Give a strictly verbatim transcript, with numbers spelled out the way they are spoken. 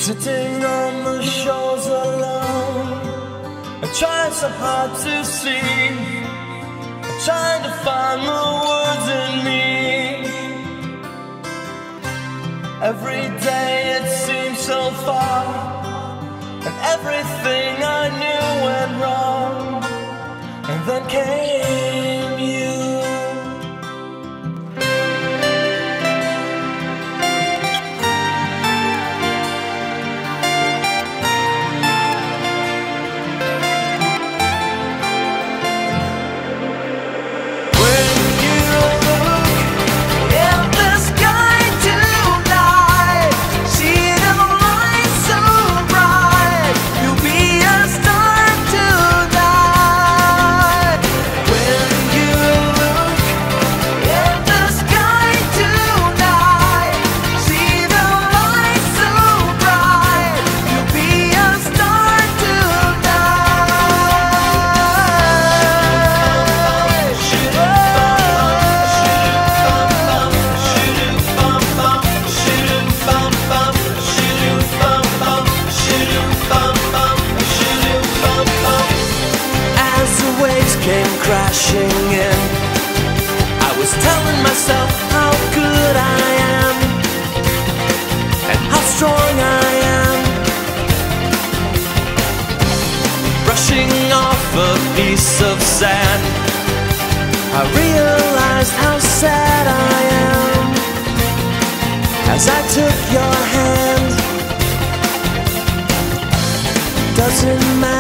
Sitting on the shores alone, I try so hard to see, I'm trying to find the words in me. Every day it seems so far, and everything I knew went wrong, and then came you. Came crashing in, I was telling myself how good I am and how strong I am. Brushing off a piece of sand, I realized how sad I am as I took your hand. Doesn't matter